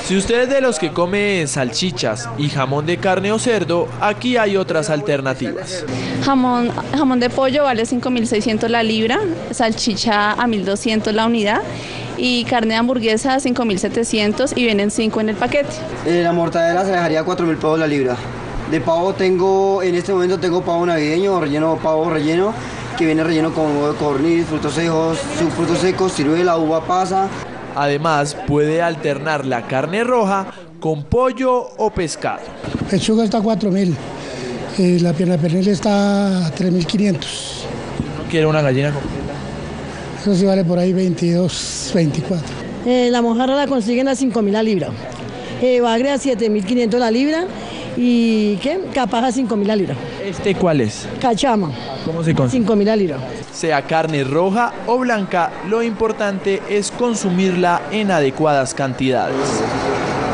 Si usted es de los que come salchichas y jamón de carne o cerdo, aquí hay otras alternativas. Jamón de pollo vale 5.600 la libra, salchicha a 1.200 la unidad y carne de hamburguesa a 5.700 y vienen 5 en el paquete. La mortadela se dejaría 4.000 pesos la libra. De pavo en este momento tengo pavo navideño, pavo relleno, que viene relleno con huevo de codorniz, frutos secos, ciruela, uva pasa. Además, puede alternar la carne roja con pollo o pescado. Pechuga está a 4.000, la pierna pernil está a 3.500. ¿No quiere una gallina completa? Eso sí vale por ahí 22, 24. La mojarra la consiguen a 5.000 la libra, bagre a 7.500 la libra y capaz a 5.000 la libra. ¿Este cuál es? Cachama. ¿Cómo se consigue? 5.000 la libra. Sea carne roja o blanca, lo importante es consumirla en adecuadas cantidades.